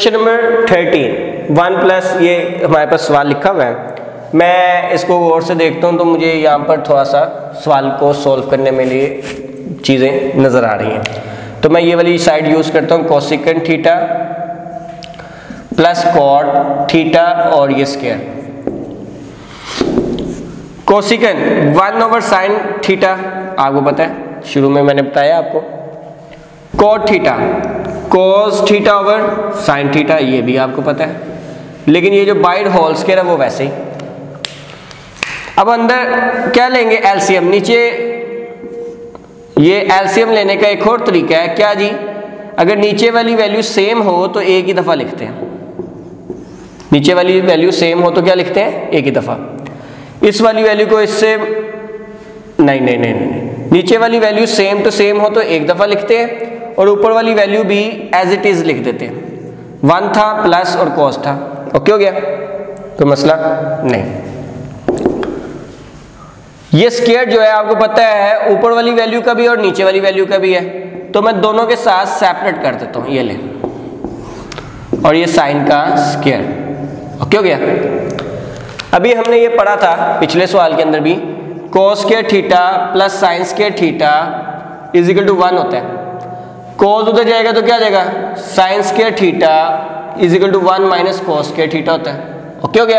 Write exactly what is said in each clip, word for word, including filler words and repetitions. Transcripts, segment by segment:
Question number thirteen, one plus ये हमारे पास सवाल लिखा हुआ है। मैं इसको गौर से देखता हूँ तो मुझे यहाँ पर थोड़ा सा सवाल को सॉल्व करने में लिए चीज़ें नज़र आ रही हैं। तो मैं ये वाली साइड यूज़ करता हूँ, cosecant theta plus cot theta और ये square. Cosecant one over sine theta आपको पता है, शुरू में मैंने बताया आपको। Cot theta cos theta over sine theta, ये भी आपको पता है। लेकिन ये जो बाइड होल स्क्वायर है वो वैसे ही। अब अंदर क्या लेंगे, एलसीएम। नीचे ये एलसीएम लेने का एक और तरीका है, क्या जी, अगर नीचे वाली वैल्यू सेम हो तो एक ही दफा लिखते हैं। नीचे वाली वैल्यू सेम हो तो क्या लिखते हैं, एक ही दफा। इस वाली वैल्यू को इससे नहीं नहीं नहीं नहीं नीचे वाली वैल्यू सेम टू सेम हो तो एक दफा लिखते हैं, और ऊपर वाली वैल्यू भी एज इट इज लिख देते हैं। वन था प्लस और कॉस था, ओके हो गया, कोई मसला नहीं। ये स्क्वायर जो है आपको पता है ऊपर वाली वैल्यू का भी और नीचे वाली वैल्यू का भी है, तो मैं दोनों के साथ सेपरेट कर देता हूं, ये ले, और ये साइन का स्क्वायर, ओके हो गया। अभी हमने ये पढ़ा था पिछले सवाल के अंदर भी, cos square theta plus sine square theta is equal to one होता है। कोस उधर जाएगा तो क्या जाएगा, sine square theta is equal to one minus cos square theta होता है, ओके हो गया।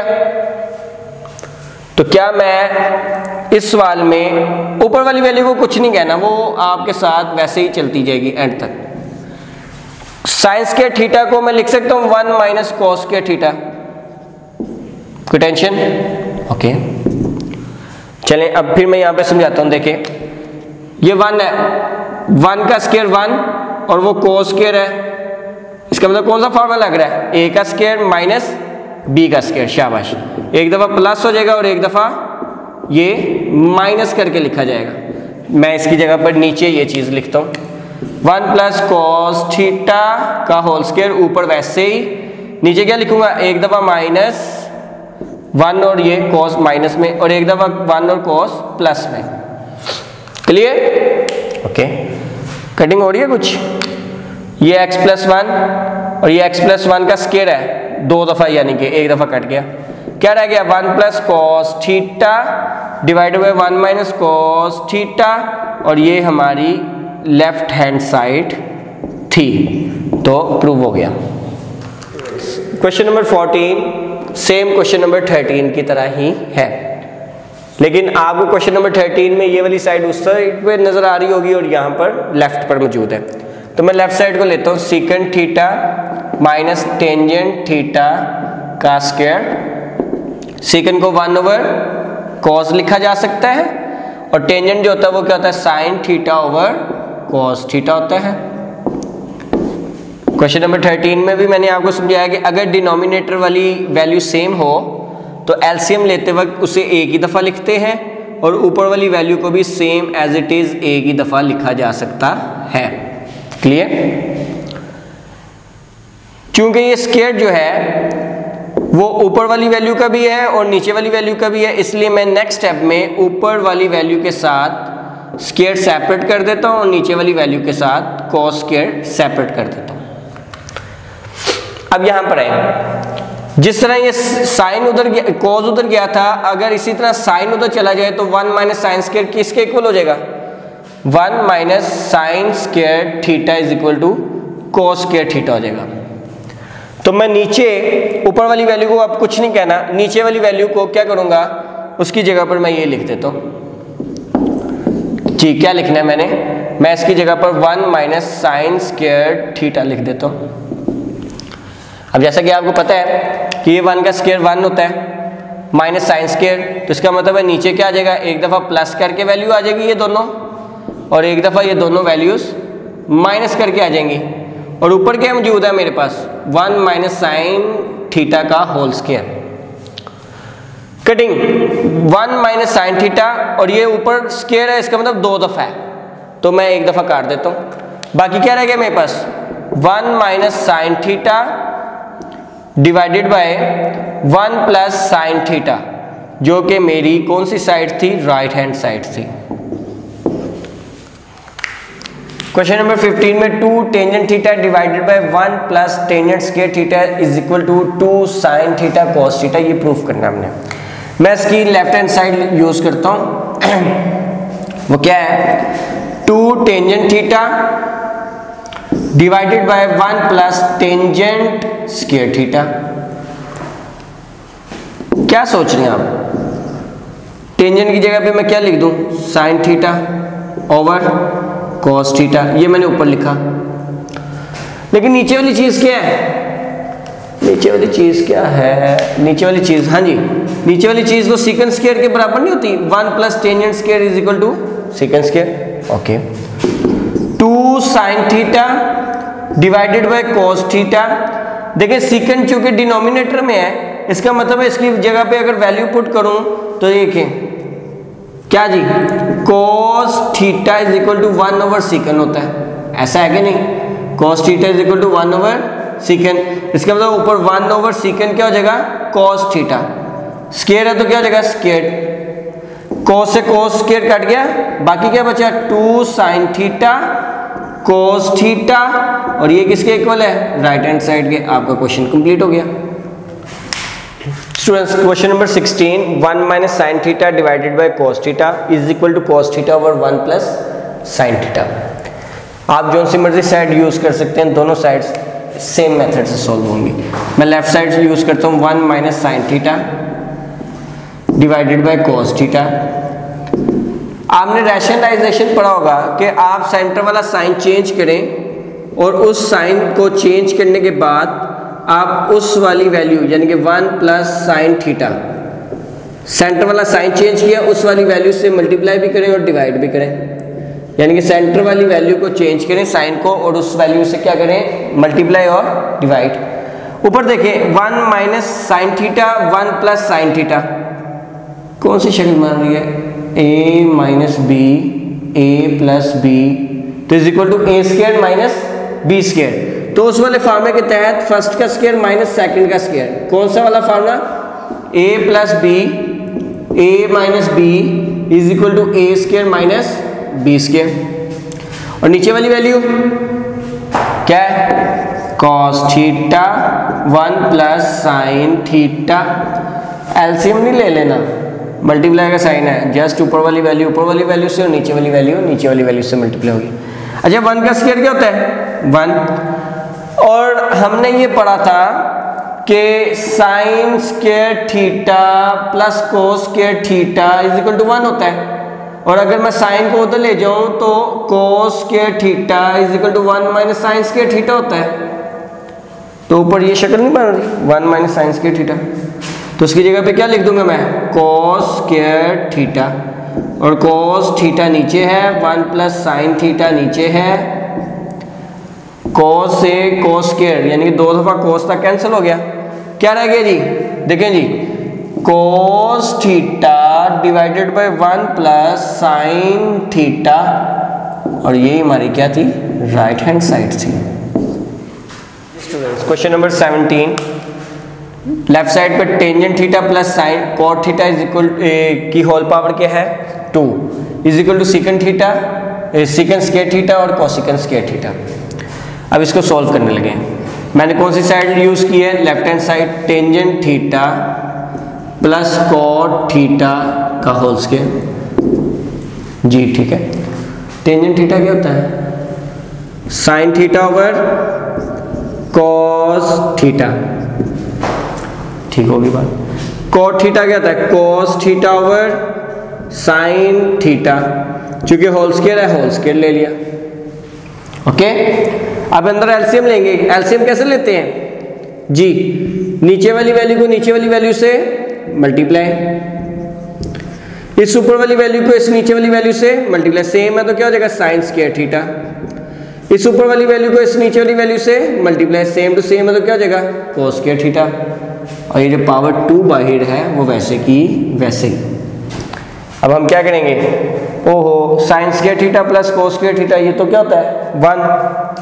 तो क्या मैं इस सवाल में ऊपर वाली वैल्यू को कुछ नहीं कहना, वो आपके साथ वैसे ही चलती जाएगी एंड तक। साइन स्क्वायर थीटा को मैं लिख सकता हूं one minus cos square theta, कोई टेंशन, ओके। चलें अब फिर मैं यहां पे समझाता हूं। देखिए ये वन है, वन का स्क्वायर वन और वो कोस स्क्वायर है, इसका मतलब कौन सा फॉर्मूला लग रहा है, ए का स्क्वायर माइनस बी का स्क्वायर। शाबाश, एक दफा प्लस हो जाएगा और एक दफा ये माइनस करके लिखा जाएगा। मैं इसकी जगह पर नीचे ये चीज लिखता हूं, वन प्लस कॉस थीटा का होल स्क्वायर, ऊपर वैसे ही, नीचे क्या लिखूंगा, एक दफा माइनस वन और ये कॉस माइनस में, और एक दफा वन और कॉस प्लस में। Clear, okay. कटिंग हो रही है कुछ, ये x प्लस वन और ये x प्लस वन का स्क्वायर है दो दफा, यानी कि एक दफा कट गया, क्या रह गया, one plus cos theta divided by one minus cos theta, और ये हमारी लेफ्ट हैंड साइड थी, तो प्रूव हो गया। Question number fourteen same question number thirteen की तरह ही है, लेकिन आपको क्वेश्चन नंबर थर्टीन में ये वाली साइड उस साइड पे नजर आ रही होगी और यहाँ पर लेफ्ट पर मौजूद है। तो मैं लेफ्ट साइड को लेता हूँ, secant theta minus tangent theta का स्क्वायर। सीकेंट को वन ओवर कॉस लिखा जा सकता है, और टेंजेंट जो होता है वो क्या होता है, sine theta over cos theta होता है। क्वेश्चन नंबर थर्टीन में भी मैंने आपको समझाया कि अगर डिनोमिनेटर वाली वैल्यू सेम हो तो एलसीएम लेते वक्त उसे एक ही दफा लिखते हैं, और ऊपर वाली वैल्यू को भी सेम एज इट इज एक ही दफा लिखा जा सकता है। क्लियर, क्योंकि ये स्क्वायर जो है वो ऊपर वाली वैल्यू का भी है और नीचे वाली वैल्यू का भी है, इसलिए मैं नेक्स्ट स्टेप में ऊपर वाली वैल्यू के साथ स्क्वायर सेपरेट कर देता हूं और नीचे वाली वैल्यू के साथ कॉस स्क्वायर सेपरेट कर देता हूं। अब यहां पर आए, जिस तरह ये साइन उधर गया, कॉस उधर गया था, अगर इसी तरह साइन उधर चला जाए तो वन माइनस साइन स्क्वायर किसके इक्वल हो जाएगा, one minus sine square theta is equal to cos square theta हो जाएगा। तो मैं नीचे ऊपर वाली वैल्यू को अब कुछ नहीं कहना, नीचे वाली वैल्यू को क्या करूंगा, उसकी जगह पर मैं ये लिख देता हूं जी। क्या लिखना है मैंने, मैं इसकी जगह पर one minus sine square theta लिख देता हूं। अब जैसा कि आपको पता है कि ये वन का स्क्वायर वन होता है माइनस साइन स्क्वायर, तो इसका मतलब है नीचे क्या आ जाएगा, एक दफा प्लस करके वैल्यू आ जाएगी ये दोनों, और एक दफा ये दोनों वैल्यूज माइनस करके आ जाएंगी, और ऊपर क्या मौजूद है मेरे पास, वन माइनस साइन थीटा का whole square. Cutting one minus sine theta, और ये ऊपर स्क्वायर है, इसका मतलब दो दफा है, तो मैं एक दफा काट देता हूं। बाकी क्या रह गया मेरे पास, one minus sine theta divided by one plus sine theta, जो कि मेरी कौन सी साइड थी, राइट हैंड साइड थी। क्वेश्चन नंबर फिफ्टीन में two tangent theta divided by one plus tangent square theta is equal to two sine theta cos theta, ये proof करना हमने। मैं इसकी लेफ्ट हैंड साइड यूज करता हूं। वो क्या है, two tangent theta divided by one plus tangent square theta. क्या सोच रहे हैं आप? टेंजेंट की जगह पे मैं क्या लिख दूं, sine theta over cos theta, ये मैंने ऊपर लिखा। लेकिन नीचे वाली चीज क्या है, नीचे वाली चीज क्या है, नीचे वाली चीज, हाँ जी, नीचे वाली चीज वो सीकेंट स्क्वायर के बराबर नहीं होती। One plus tangent square is equal to secant square. Okay, two sine theta divided by cos theta. देखिए सीकेंट चूंकि डिनोमिनेटर में है, इसका मतलब है इसकी जगह पे अगर वैल्यू पुट करूं तो देखिए क्या जी, cos theta is equal to one over secant होता है, ऐसा है कि नहीं? cos theta is equal to one over secant, इसका मतलब ऊपर वन ओवर सीकेंट क्या हो जाएगा, cos थीटा। स्क्वायर है तो क्या हो जाएगा, स्क्वायर। cos से cos स्क्वायर कट गया, बाकी क्या बचा, two sine theta cos theta, और ये किसके इक्वल है, राइट हैंड साइड के। आपका क्वेश्चन कंप्लीट हो गया। Students, question number sixteen, one minus sine theta divided by cos theta is equal to cos theta over one plus sine theta. आप जो सी मर्जी साइड यूज कर सकते हैं, दोनों साइड्स सेम मेथड से सॉल्व होंगी। मैं लेफ्ट साइड से यूज करता हूँ, one minus sine theta divided by cos theta. आपने रैशनलाइजेशन पढ़ा होगा कि आप सेंटर वाला साइन चेंज करें और उस साइन को चेंज करने के बाद आप उस वाली वैल्यू यानी कि one plus sine theta, center वाला साइन चेंज किया, उस वाली वैल्यू से मल्टीप्लाई भी करें और डिवाइड भी करें। यानी कि सेंटर वाली वैल्यू को चेंज करें साइन को, और उस वैल्यू से क्या करें, मल्टीप्लाई और डिवाइड। ऊपर देखें, one minus sine theta one plus sine theta, कौन सी शक्ल मान रही है, A minus B A plus B तो is equal to A square minus B square. तो उस वाले फार्मूले के तहत फर्स्ट का स्क्वायर माइनस सेकंड का स्क्वायर, कौन सा वाला formula, A plus B A minus B is equal to A square minus B square. और नीचे वाली वैल्यू क्या है, cos theta one plus sine theta. LCM नहीं ले लेना, मल्टीप्लाई का साइन है, जस्ट ऊपर वाली वैल्यू ऊपर वाली वैल्यू से और नीचे वाली वैल्यू नीचे वाली वैल्यू से मल्टीप्लाई होगी। अच्छा, वन का स्क्वायर क्या होता है, वन। और हमने ये पढ़ा था कि sine square theta plus cos square theta is equal to one होता है। और अगर मैं साइन को उधर ले जाऊं तो cos square theta is equal to one minus sine square theta होता है। तो ऊपर ये शक्ल नहीं बन रही, one minus sine square theta, तो उसकी जगह पे क्या लिख दूंगा मैं, कोस स्क्वायर थीटा, और कोस थीटा नीचे है, वन प्लस साइन थीटा नीचे है, कोस से कोस स्क्वायर यानी कि दो दफा कोस तक कैंसिल हो गया, क्या रह गया जी, देखें जी, cos theta divided by one plus sine theta, और ये हमारी क्या थी, राइट हैंड साइड थी। Students, question number seventeen, left side पे tangent theta plus sine cot theta is equal की होल पावर क्या है, two is equal to secant theta secant square theta और कोसिकेंट स्क्वायर थीटा। अब इसको solve करने लगे। मैंने कौन सी साइड यूज की है, left hand side, tangent theta plus cot theta का होल स्क्वायर जी, ठीक है। टेंजेंट थीटा क्या होता है, sine theta over cos theta, ठीक होगी बात। कॉट थीटा क्या होता है, cos theta over sine theta, चूंकि होल स्क्वायर है होल स्क्वायर ले लिया, ओके। अब अंदर एलसीएम लेंगे, एलसीएम कैसे लेते हैं जी, नीचे वाली वैल्यू को नीचे वाली वैल्यू से मल्टीप्लाई, इस ऊपर वाली वैल्यू को इस नीचे वाली वैल्यू से मल्टीप्लाई, सेम है तो क्या हो जाएगा साइन स्क्वायर थीटा, इस ऊपर वाली वैल्यू को इस नीचे वाली वैल्यू से मल्टीप्लाई, सेम टू सेम है तो क्या हो जाएगा कोस स्क्वायर थीटा, और ये जो पावर टू बाहर है वो वैसे की वैसे ही। अब हम क्या करेंगे, ओहो, sine square theta plus cos square theta, ये तो क्या होता है वन,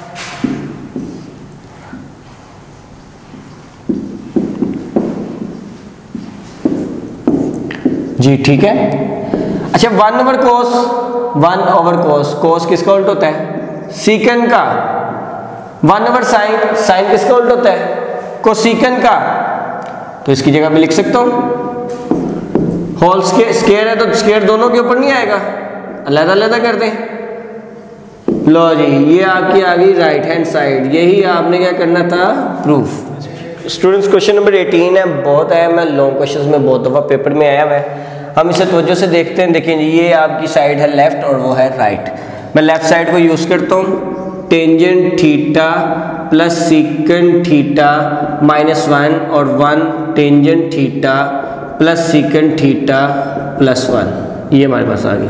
जी ठीक है। अच्छा one over cos, one over cos, cos किसका उल्टा होता है सीकन का वन ओवर साइन, साइन किसका उल्टा होता है? कोसीकन का, तो इसकी जगह पे लिख सकता हूं होल स्केयर, स्केयर है तो स्केयर दोनों के ऊपर नहीं आएगा, अलग अलग कर दें। लो जी, ये आपकी आ गई राइट हैंड साइड, यही आपने क्या करना था? प्रूफ। स्टूडेंट्स क्वेश्चन नंबर अठारह है, बहुत है, मैं लॉन्ग क्वेश्चंस में बहुत दफ़ा पेपर में आया हुआ है, हम इसे तवज्जो से देखते हैं। देखिए ये आपकी साइड है लेफ्ट और वो है राइट। मैं लेफ्ट साइड को यूज़ करता हूँ, tangent theta plus secant theta minus one और one tangent theta plus secant theta plus one, ये हमारे पास आ गया।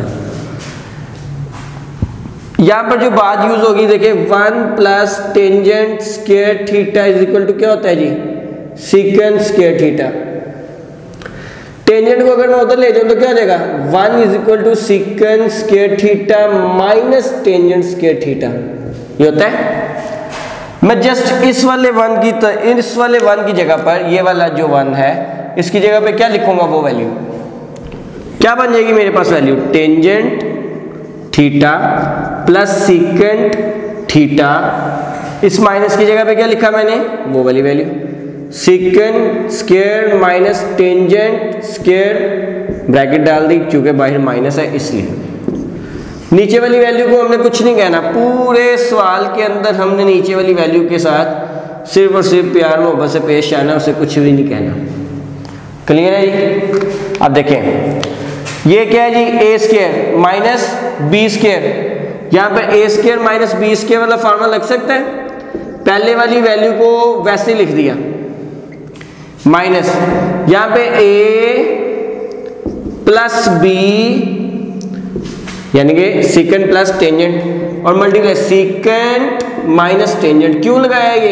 यहाँ पर जो बात यूज होगी देखिए, one plus tangent square theta is equal to क्या होता है जी? Secant square theta. टेंजेंट को अगर मैं उधर ले जाऊं तो क्या हो जाएगा? One is equal to secant square theta minus tangent square theta, ये होता है। मैं जस्ट इस वाले वन की तो इस वाले वन की जगह पर ये वाला जो वन है इसकी जगह पे क्या लिखूंगा? वो वैल्यू क्या बन जाएगी मेरे पास? Value tangent theta plus secant theta, इस माइनस की जगह पे क्या लिखा मैंने? वो वाली value secant square minus tangent square, bracket डाल दी क्योंकि बाहर माइनस है इसलिए। नीचे वाली वैल्यू को हमने कुछ नहीं कहना, पूरे सवाल के अंदर हमने नीचे वाली वैल्यू के साथ सिर्फ और सिर्फ प्यार मोहब्बत से पेश आना, उसे कुछ भी नहीं कहना। क्लियर है जी? अब देखें ये क्या है जी? A square minus B square, यहाँ पर A square minus B square वाला फार्मूला लग सकता है। पहले वाली वैल्यू को वैसे लिख दिया, माइनस यहाँ पे ए प्लस बी यानी कि सीकेंट प्लस टेंजेंट और मल्टीप्लाई सीकेंट माइनस टेंजेंट। क्यों लगाया ये?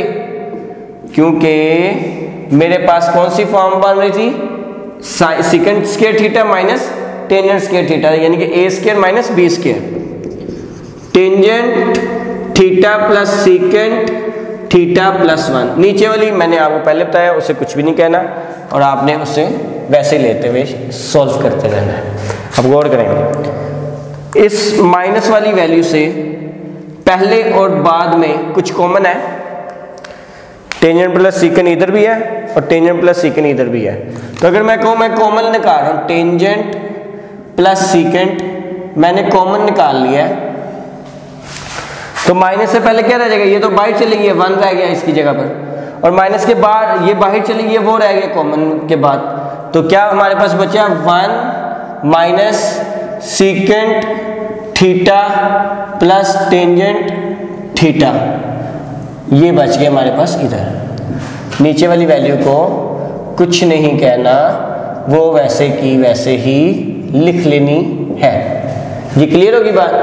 क्योंकि मेरे पास कौन सी फॉर्म बन रही थी? Secant square theta minus tangent square theta, यानी कि A square minus B square. Tangent theta plus secant theta plus one. नीचे वाली मैंने आपको पहले बताया, उसे कुछ भी नहीं कहना और आपने उसे वैसे लेते हुए सॉल्व करते रहना है। अब गौर करेंगे, इस माइनस वाली वैल्यू से पहले और बाद में कुछ कॉमन है। टेंजेंट प्लस सीकेंट इधर भी है और टेंजेंट प्लस सीकेंट इधर भी है, तो अगर मैं कहूँ मैं कॉमन निकाल रहा हूँ, टेंजेंट प्लस सीकेंट मैंने कॉमन निकाल लिया है, तो माइनस से पहले क्या रह जाएगा? ये तो बाहर चली गई है, वन रह गया इसकी जगह पर, और माइनस के बाद ये बाहर चली गई है, वो रह गया कॉमन के बाद। तो क्या हमारे पास बचा? One minus secant theta plus tangent theta, ये बच गया हमारे पास इधर। नीचे वाली वैल्यू को कुछ नहीं कहना, वो वैसे की वैसे ही लिख लेनी है। ये क्लियर होगी बात?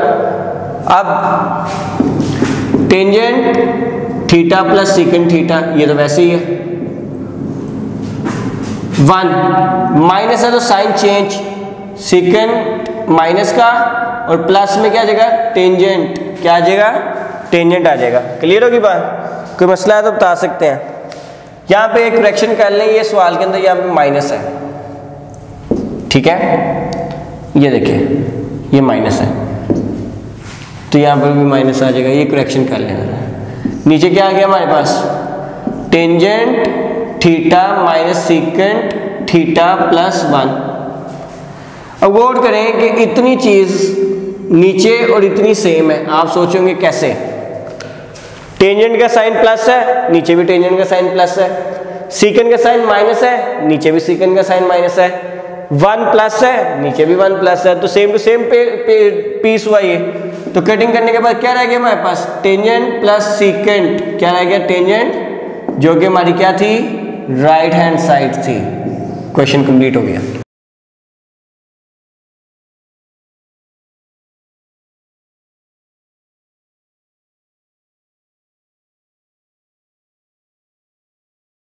अब tangent theta plus secant theta, ये तो वैसे ही है। वन माइनस है तो साइन चेंज, सीकेंट माइनस का और प्लस में क्या आ जाएगा? टेंजेंट क्या आ जाएगा? टेंजेंट आ जाएगा। क्लियर होगी बात? कोई मसला है तो बता सकते हैं। यहाँ पे एक करेक्शन कर लें, ये सवाल के अंदर यहाँ पे माइनस है, ठीक है, ये देखिए ये माइनस है, तो यहाँ पर भी माइनस आ जाएगा, ये करेक्शन कर लेना। नीचे क्या आ गया हमारे पास? Tangent theta minus secant theta plus one. अब गौर करें कि इतनी चीज नीचे और इतनी सेम है, आप सोचोगे कैसे? टेंजेंट का साइन प्लस है, नीचे भी टेंजेंट का साइन प्लस है, सीकेंट का साइन माइनस है, नीचे भी सीकेंट का साइन माइनस है, वन प्लस है, नीचे भी वन प्लस है, तो सेम टू सेम पे, पे, पीस हुआ ये। तो कटिंग करने के बाद क्या रह गया हमारे पास? टेंजेंट प्लस सीकेंट, क्या रह गया? टेंजेंट, जो कि हमारी क्या थी? राइट हैंड साइड थी। क्वेश्चन कंप्लीट हो गया।